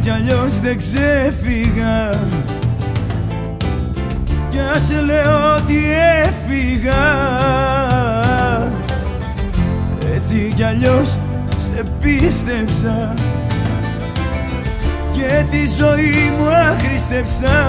κι αλλιώς δεν ξέφυγα, κι ας λέω ότι έφυγα. Έτσι κι αλλιώς σε πίστεψα και τη ζωή μου άχρηστεψα.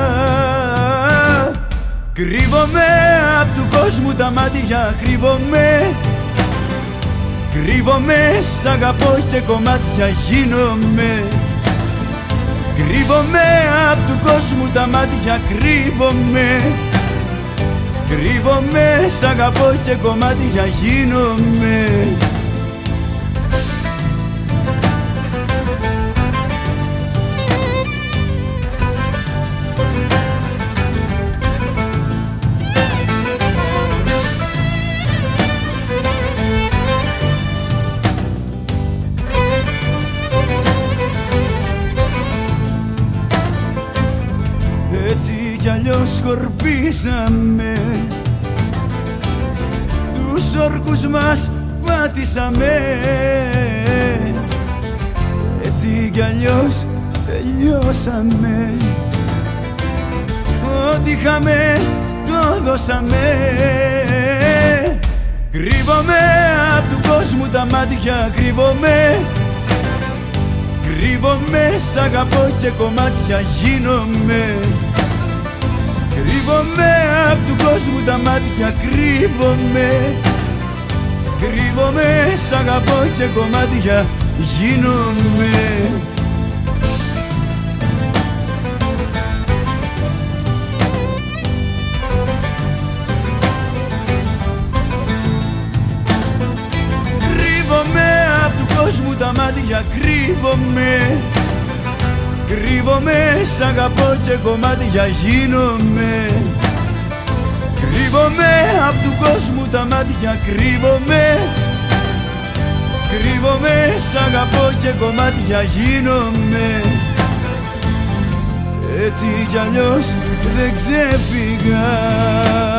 Κρύβομαι απ' του κόσμου τα μάτια, κρύβομαι. Κρύβομαι, σ' αγαπώ και κομμάτια γίνομαι. Κρύβομαι απ' του κόσμου τα μάτια, κρύβομαι. Κρύβομαι, σ' αγαπώ και κομμάτια γίνομαι. Έτσι κι αλλιώς σκορπίσαμε, τους όρκους μας πάτησαμε. Έτσι κι αλλιώς τελειώσαμε, ό,τι είχαμε το δώσαμε. Κρύβομαι απ' του κόσμου τα μάτια, κρύβομαι. Κρύβομαι, σ' αγαπώ και κομμάτια γίνομαι. Κρύβομαι απ' του κόσμου τα μάτια, κρύβομαι. Κρύβομαι, σ' αγαπώ και κομμάτια γίνομαι. Κρύβομαι απ' του κόσμου τα μάτια, κρύβομαι. Κρύβομαι, σ' αγαπώ και κομμάτια γίνομαι. Κρύβομαι απ' του κόσμου τα μάτια, κρύβομαι. Κρύβομαι, σ' αγαπώ και κομμάτια γίνομαι. Έτσι κι αλλιώς δεν ξέφυγα.